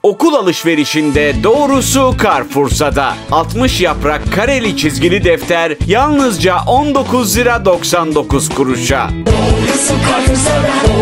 Okul alışverişinde doğrusu Carrefour'da. 60 yaprak kareli çizgili defter yalnızca 19 lira 99 kuruşa. Doğrusu Carrefour'da.